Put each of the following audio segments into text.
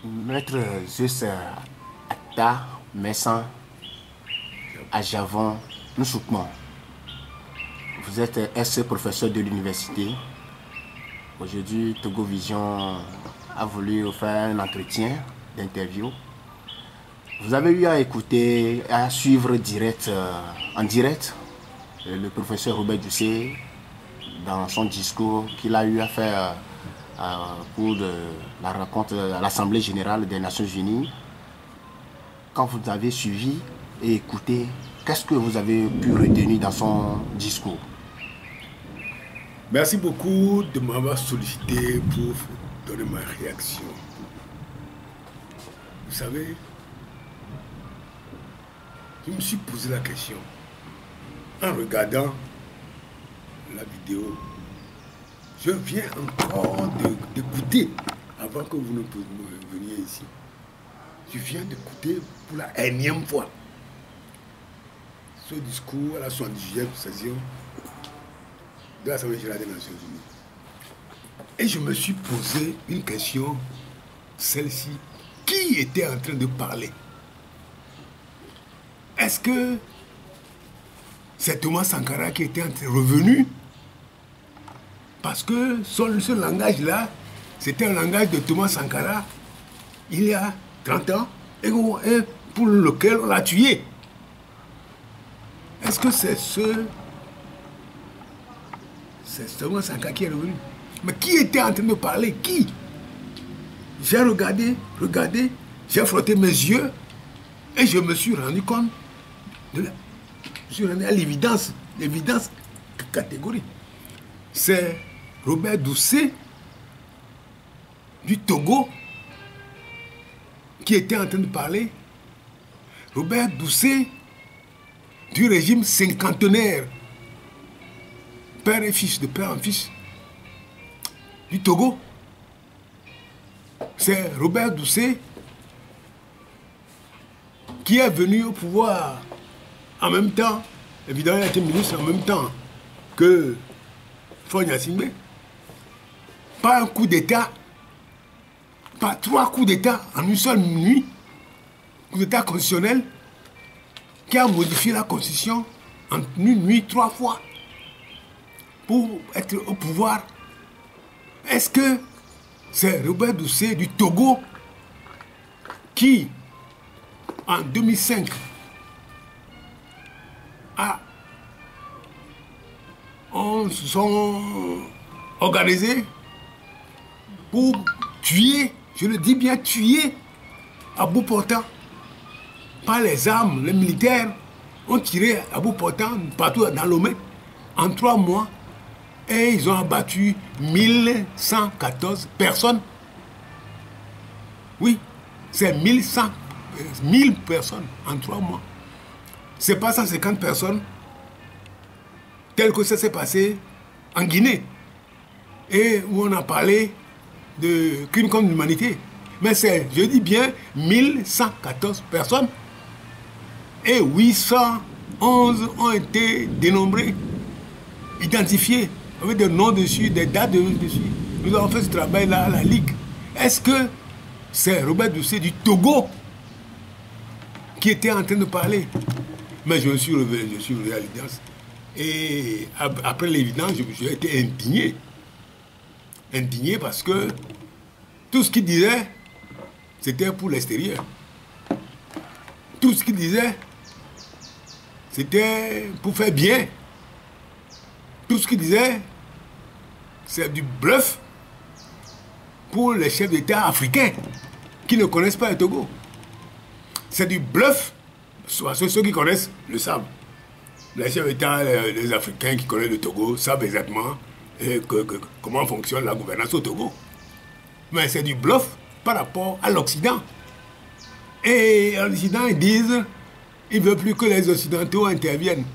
Maître Zeus Atta, Messan, à Javon, nous soutenons. Vous êtes ex-professeur de l'université. Aujourd'hui, Togo Vision a voulu faire un entretien d'interview. Vous avez eu à écouter, à suivre en direct le professeur Robert Doucet dans son discours qu'il a eu à faire pour la rencontre à l'Assemblée générale des Nations Unies. Quand vous avez suivi et écouté, qu'est-ce que vous avez pu retenir dans son discours? Merci beaucoup de m'avoir sollicité pour donner ma réaction. Vous savez, je me suis posé la question en regardant la vidéo. Je viens encore d'écouter, avant que vous ne veniez ici. Je viens d'écouter pour la énième fois ce discours à la 78e session de l'Assemblée générale des Nations Unies. Et je me suis posé une question, celle-ci. Qui était en train de parler? Est-ce que c'est Thomas Sankara qui était revenu? Parce que ce langage-là, c'était un langage de Thomas Sankara il y a 30 ans et pour lequel on l'a tué. Est-ce que c'est Thomas Sankara qui est revenu? Mais qui était en train de parler? Qui? J'ai regardé, j'ai frotté mes yeux et je me suis rendu compte je suis rendu à l'évidence catégorique. C'est Robert Doucet du Togo qui était en train de parler. Robert Doucet du régime cinquantenaire, père et fils, de père en fils, du Togo. C'est Robert Doucet qui est venu au pouvoir en même temps, évidemment il a été ministre en même temps que Faure Gnassingbé, pas un coup d'État, pas 3 coups d'État en une seule nuit, coup d'État constitutionnel qui a modifié la Constitution en une nuit 3 fois pour être au pouvoir. Est-ce que c'est Robert Doucet du Togo qui, en 2005, se sont organisés pour tuer, je le dis bien tuer, à bout portant, par les armes, les militaires ont tiré à bout portant partout dans l'Omé en 3 mois et ils ont abattu 1114 personnes. Oui, c'est 1000 personnes en 3 mois. C'est pas 150 personnes tel que ça s'est passé en Guinée et où on a parlé de crime contre l'humanité. Mais c'est, je dis bien, 1114 personnes et 811 ont été dénombrés, identifiés, avec des noms dessus, des dates dessus. Nous avons fait ce travail-là à la Ligue. Est-ce que c'est Robert Doucet du Togo qui était en train de parler? Mais je suis revenu à l'évidence. Et après l'évidence, j'ai été indigné. Indigné parce que tout ce qu'il disait, c'était pour l'extérieur. Tout ce qu'il disait, c'était pour faire bien. Tout ce qu'il disait, c'est du bluff pour les chefs d'État africains qui ne connaissent pas le Togo. C'est du bluff, soit ceux qui connaissent le savent. Les chefs d'État, les Africains qui connaissent le Togo savent exactement comment fonctionne la gouvernance au Togo. Mais c'est du bluff par rapport à l'Occident. Et l'Occident, ils disent, ils ne veulent plus que les Occidentaux interviennent.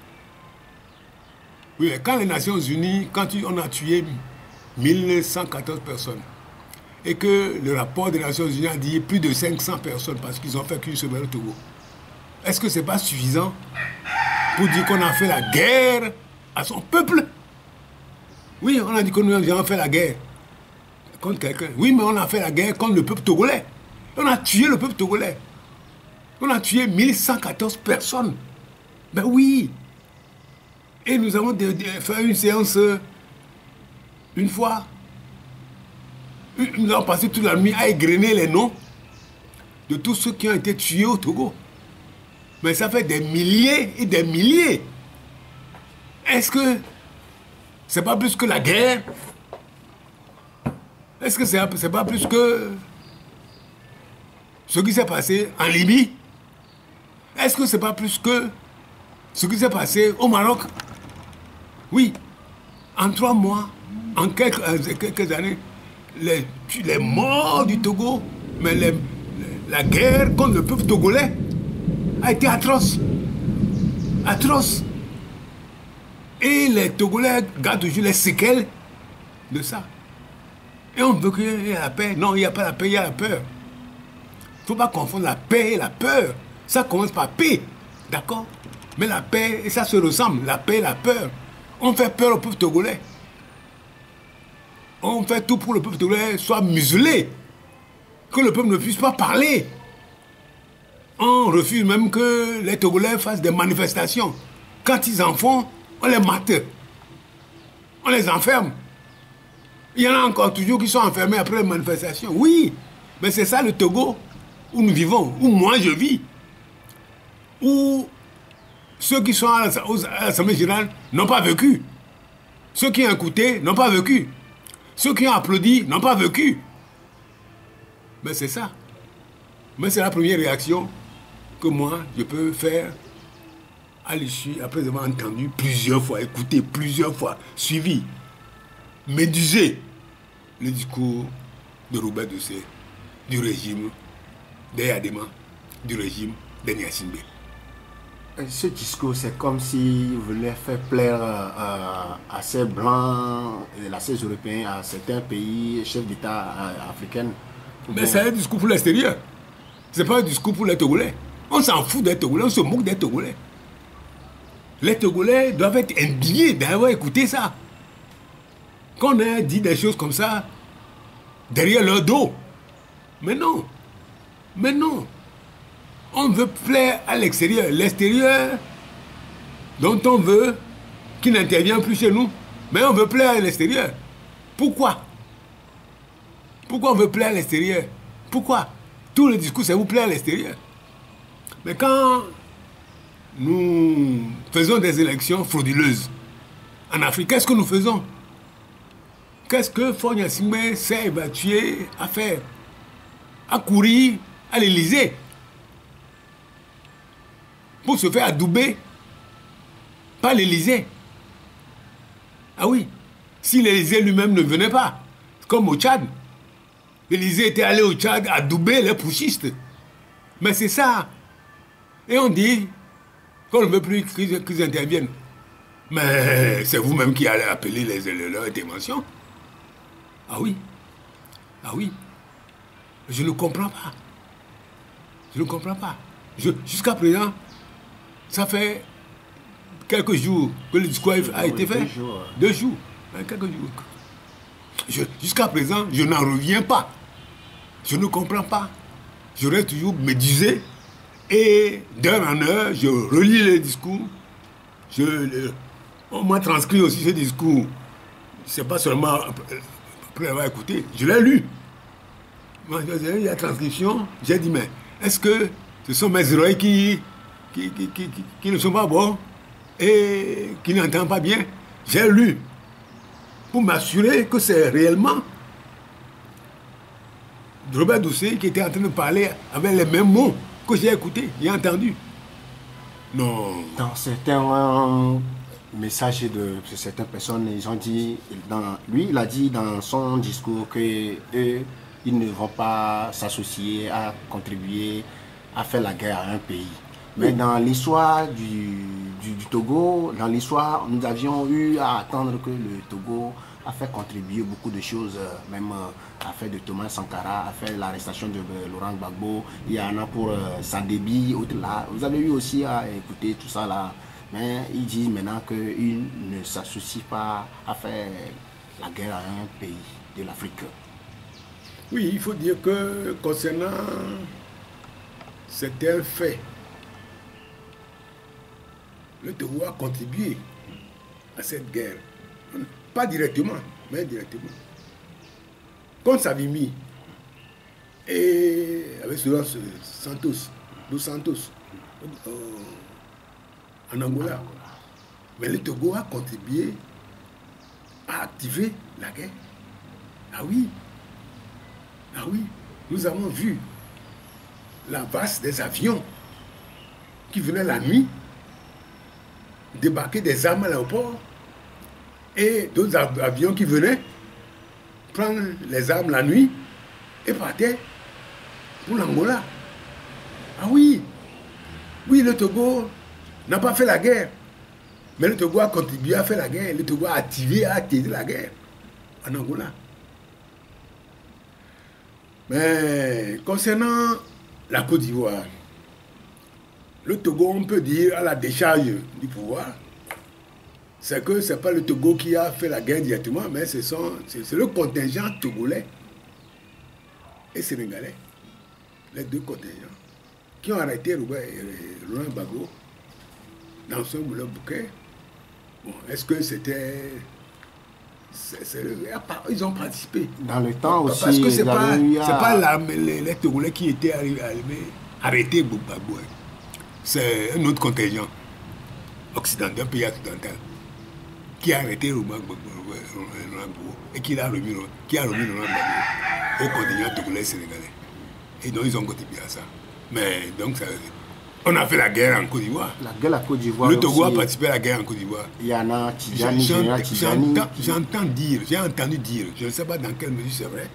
Oui, mais quand les Nations Unies, quand on a tué 1114 personnes, et que le rapport des Nations Unies a dit plus de 500 personnes parce qu'ils ont fait qu'une semaine au Togo, est-ce que ce n'est pas suffisant pour dire qu'on a fait la guerre à son peuple? Oui, on a dit que nous avons fait la guerre contre quelqu'un. Oui, mais on a fait la guerre contre le peuple togolais. On a tué le peuple togolais. On a tué 1114 personnes. Ben oui. Et nous avons fait une séance une fois. Nous avons passé toute la nuit à égrener les noms de tous ceux qui ont été tués au Togo. Mais ça fait des milliers et des milliers. Est-ce que c'est pas plus que la guerre? Est-ce que c'est pas plus que ce qui s'est passé en Libye? Est-ce que c'est pas plus que ce qui s'est passé au Maroc? Oui, en 3 mois, en quelques années, les morts du Togo, mais la guerre contre le peuple togolais a été atroce. Atroce. Et les Togolais gardent toujours les séquelles de ça. Et on veut qu'il y ait la paix. Non, il n'y a pas la paix, il y a la peur. Il ne faut pas confondre la paix et la peur. Ça commence par paix, d'accord? Mais la paix, et ça se ressemble, la paix et la peur. On fait peur au peuple togolais. On fait tout pour que le peuple togolais soit muselé. Que le peuple ne puisse pas parler. On refuse même que les Togolais fassent des manifestations. Quand ils en font, on les mate. On les enferme. Il y en a encore toujours qui sont enfermés après les manifestations. Oui, mais c'est ça le Togo où nous vivons, où moi je vis. Où ceux qui sont à l'Assemblée générale n'ont pas vécu. Ceux qui ont écouté n'ont pas vécu. Ceux qui ont applaudi n'ont pas vécu. Mais c'est ça. Mais c'est la première réaction que moi, je peux faire à l'issue, après avoir entendu plusieurs fois, écouté plusieurs fois, suivi, médusé le discours de Robert Doucet, du régime d'Eyadema, du régime d'Enyasimbe. Ce discours, c'est comme s'il voulait faire plaire à ces Blancs, à ces Européens, à certains pays, chefs d'État africains. Mais c'est un discours pour l'extérieur. Ce n'est pas un discours pour les Togolais. On s'en fout des Togolais, on se moque des Togolais. Les Togolais doivent être indignés d'avoir écouté ça. Qu'on ait dit des choses comme ça derrière leur dos. Mais non. Mais non. On veut plaire à l'extérieur. L'extérieur dont on veut qu'il n'intervienne plus chez nous. Mais on veut plaire à l'extérieur. Pourquoi? Pourquoi on veut plaire à l'extérieur? Pourquoi? Tout le discours, c'est vous plaire à l'extérieur. Mais quand nous faisons des élections frauduleuses en Afrique, qu'est-ce que nous faisons? Qu'est-ce que Faure Gnassingbé s'est évertué à faire? À courir à l'Élysée pour se faire adouber par l'Élysée. Ah oui, si l'Élysée lui-même ne venait pas, comme au Tchad, l'Élysée était allé au Tchad adouber les putschistes. Mais c'est ça. Et on dit qu'on ne veut plus qu'ils interviennent. Mais c'est vous-même qui allez appeler leur intervention. Ah oui. Ah oui. Je ne comprends pas. Je ne comprends pas. Jusqu'à présent, ça fait quelques jours que le discours a été fait. 2 jours. 2 jours. Quelques jours. Jusqu'à présent, je n'en reviens pas. Je ne comprends pas. Je reste toujours médusé. Et d'heure en heure, je relis les discours. On m'a transcrit aussi ce discours. Ce n'est pas seulement après avoir écouté. Je l'ai lu. Il y a transcription. J'ai dit, mais est-ce que ce sont mes oreilles qui ne sont pas bons et qui n'entendent pas bien? J'ai lu pour m'assurer que c'est réellement Robert Doucet qui était en train de parler avec les mêmes mots que j'ai écouté, j'ai entendu. Non. Dans certains messages de certaines personnes, ils ont dit, lui, il a dit dans son discours que eux, ils ne vont pas s'associer à contribuer à faire la guerre à un pays. Mais dans l'histoire du Togo, dans l'histoire, nous avions eu à attendre que le Togo a fait contribuer beaucoup de choses, même à faire de Thomas Sankara, à faire l'arrestation de Laurent Gbagbo, il y en a pour Sadébi, autres là. Vous avez eu aussi à écouter tout ça là. Mais ils disent maintenant qu'ils ne s'associent pas à faire la guerre à un pays de l'Afrique. Oui, il faut dire que concernant certains faits, le Togo a contribué à cette guerre. Pas directement, mais indirectement. Comme Savimi et avec cela Santos, Dos Santos, en Angola. Mais le Togo a contribué à activer la guerre. Ah oui, ah oui, nous avons vu la base des avions qui venaient la nuit débarquer des armes à l'aéroport et d'autres avions qui venaient prendre les armes la nuit et partaient pour l'Angola. Ah oui, oui, le Togo n'a pas fait la guerre, mais le Togo a contribué à faire la guerre. Le Togo a activé la guerre en Angola. Mais concernant la Côte d'Ivoire, le Togo, on peut dire, à la décharge du pouvoir, c'est que ce n'est pas le Togo qui a fait la guerre directement, mais c'est le contingent togolais et sénégalais, les deux contingents, qui ont arrêté Laurent Gbagbo dans son bouquet. Bon, est-ce que c'était... ils ont participé. Dans le temps aussi, parce que c'est pas les Togolais qui étaient arrêtés Gbagbo. C'est un autre contingent occidental, un pays occidental, qui a arrêté Laurent Gbagbo et qui a remis Laurent Gbagbo au contingent togolais sénégalais. Et donc ils ont contribué à ça. Mais donc on a fait la guerre en Côte d'Ivoire. La guerre en Côte d'Ivoire. Le Togo a participé à la guerre en Côte d'Ivoire. Il y en a Tidjani, j'ai entendu dire, je ne sais pas dans quelle mesure c'est vrai,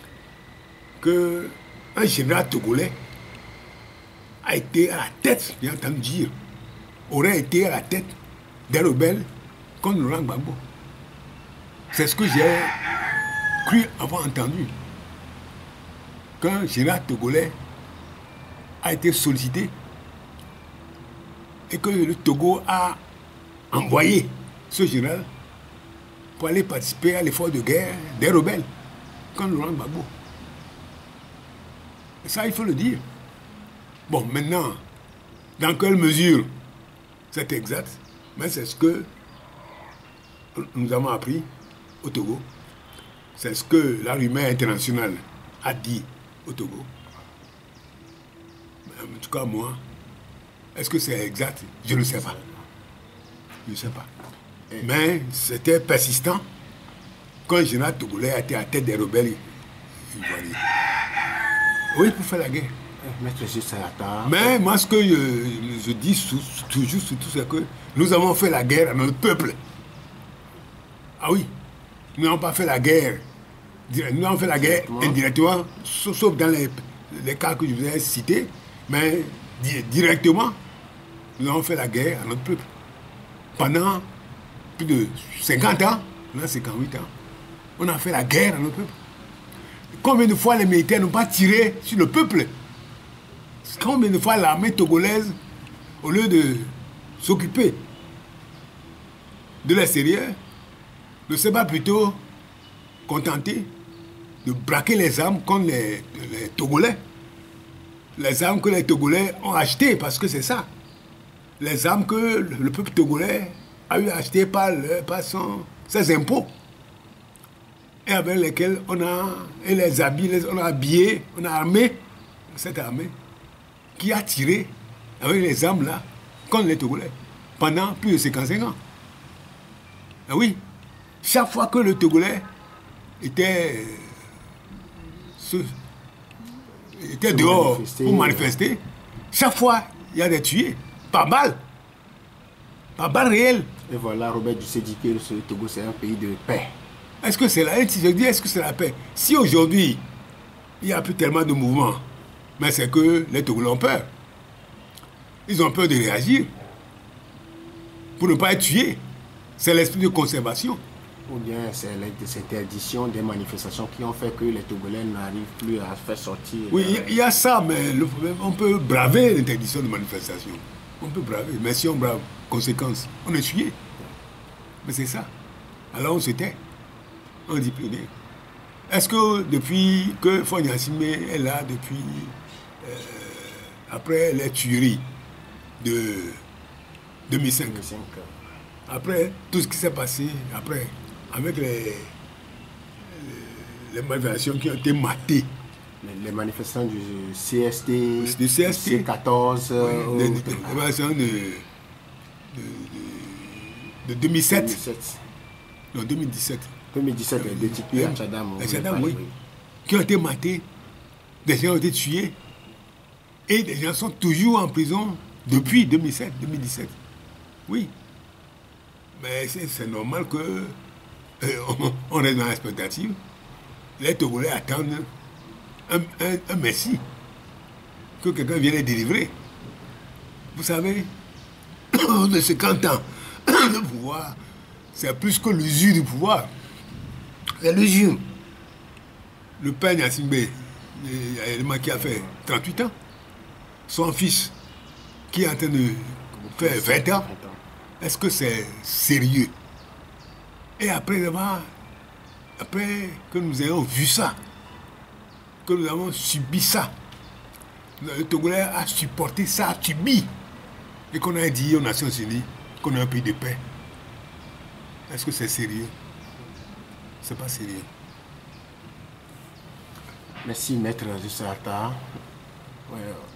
qu'un général togolais a été à la tête, j'ai entendu dire, aurait été à la tête des rebelles contre Laurent Gbagbo. C'est ce que j'ai cru avoir entendu. Qu'un général togolais a été sollicité et que le Togo a envoyé ce général pour aller participer à l'effort de guerre des rebelles contre Laurent Gbagbo. Et ça, il faut le dire. Bon, maintenant, dans quelle mesure c'est exact, mais c'est ce que nous avons appris au Togo. C'est ce que la rumeur internationale a dit au Togo. En tout cas, moi, est-ce que c'est exact? Je ne sais pas. Je ne sais pas. Mais c'était persistant quand le général togolais a été à la tête des rebelles ivoiriens. Oui, pour faire la guerre. Mais moi, ce que je dis toujours, surtout, c'est que nous avons fait la guerre à notre peuple. Ah oui, nous n'avons pas fait la guerre. Nous avons fait la guerre indirectement, sauf dans les cas que je vous ai cités, mais directement, nous avons fait la guerre à notre peuple. Pendant plus de 50 ans, on a 58 ans, on a fait la guerre à notre peuple. Combien de fois les militaires n'ont pas tiré sur le peuple? Combien de fois l'armée togolaise, au lieu de s'occuper de l'extérieur, ne s'est pas plutôt contenté de braquer les armes contre les Togolais? Les armes que les Togolais ont achetées, parce que c'est ça. Les armes que le peuple togolais a eu achetées par ses impôts. Et avec lesquels on a habillé, on a armé cette armée qui a tiré avec les armes là contre les Togolais pendant plus de 55 ans. Ah oui, chaque fois que le Togolais était dehors pour manifester, chaque fois il y a des tués, par balle réelle. Et voilà, Robert Dussé dit que le Togo c'est un pays de paix. Est-ce que c'est la paix? Si aujourd'hui il n'y a plus tellement de mouvements, mais c'est que les Togolais ont peur. Ils ont peur de réagir pour ne pas être tués. C'est l'esprit de conservation. Ou bien c'est l'interdiction des manifestations qui ont fait que les Togolais n'arrivent plus à faire sortir. Oui, il y a ça, mais le problème, on peut braver l'interdiction de manifestation. On peut braver, mais si on brave, conséquence, on est tué. Mais c'est ça. Alors on se tait. On ne dit plus rien. Est-ce que depuis que Faure Gnassingbé est là, depuis après les tueries de 2005, après tout ce qui s'est passé, après, avec les manifestations qui ont été matées, les manifestants du CST, du CST, C14, les manifestations de 2007, non 2017. 2017, de Tipi à Tchadam. Oui. Qui ont été matés, des gens ont été tués, et des gens sont toujours en prison depuis 2007, 2017. Oui. Mais c'est normal que on reste dans l'expectative. Les Togolais attendent un messie, que quelqu'un vienne les délivrer. Vous savez, de 50 ans, le pouvoir, c'est plus que l'usure du pouvoir. C'est l'usure. Le père Gnassingbé, qui a fait 38 ans, son fils, qui est en train de faire 20 ans, est-ce que c'est sérieux? Et après que nous ayons vu ça, que nous avons subi ça, le Togolais a supporté ça, a subi, et qu'on a dit aux Nations Unies qu'on est un pays de paix. Est-ce que c'est sérieux? C'est pas sérieux. Merci, maître Jussarta. Ouais.